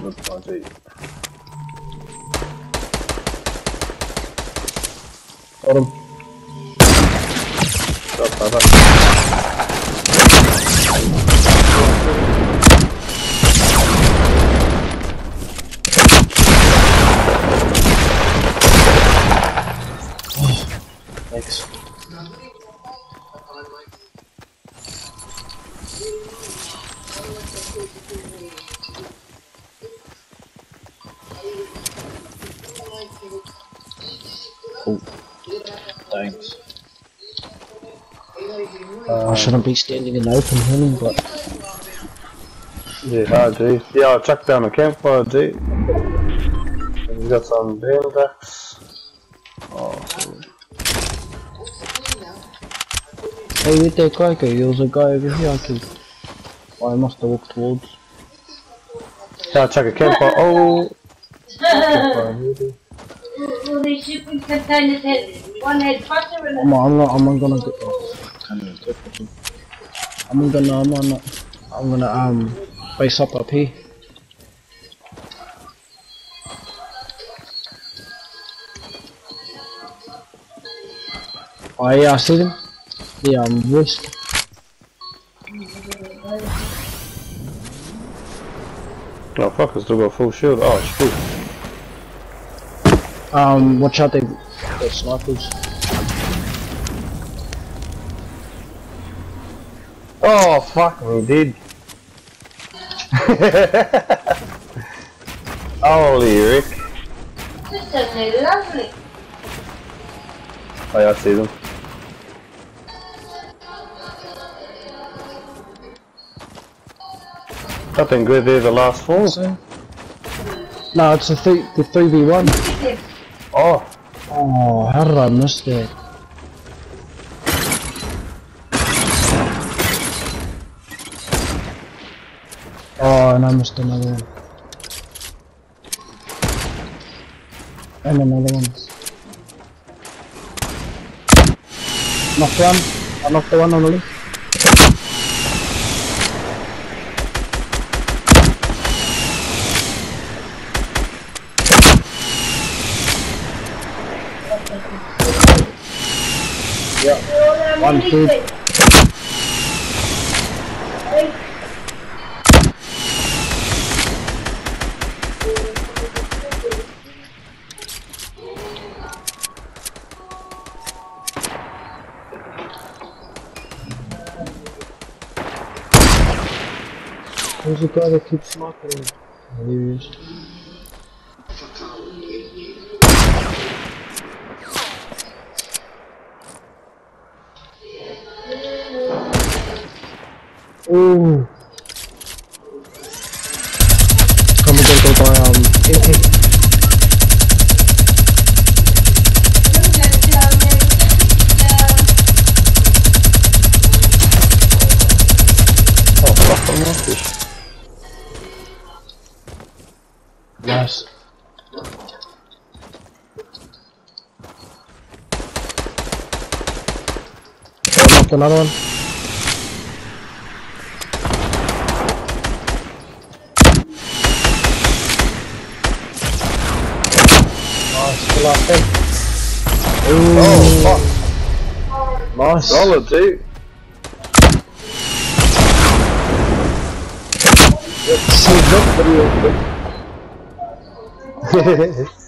Oh, gee. Got him. Thanks. Oh, thanks. I shouldn't be standing in the open healing, but yeah, gee. Yeah, I'll chuck down a campfire, gee. And you got some bandits. Oh, cool. hey, where'd that guy go? There was a guy over here I killed. I must have walked towards. Yeah, I'll chuck a campfire. Oh! Campfire, maybe. Well, these shipping containers had one had butter in it. I'm gonna get. I'm gonna base up here. Oh yeah, I see them. Yeah, west. Oh fuck, I still got full shield. Oh shoot. Watch out, they're snipers. Oh fuck me, dude. Holy Rick. This is lovely. Oh yeah, I see them. Nothing good there, the last four. No, it's the 3v1. Oh. Oh, how did I miss that? Oh, and I missed another one. And another one. Knocked one. I knocked the one on the left. Yeah, one kid. Who's the guy that keeps sniping? Oh, there he is. Ooh. Come we gotta go by AK. Oh fuck, I'm not fish. Nice. Knocked another one. Oh fuck. Nice. Solid, dude. See that video.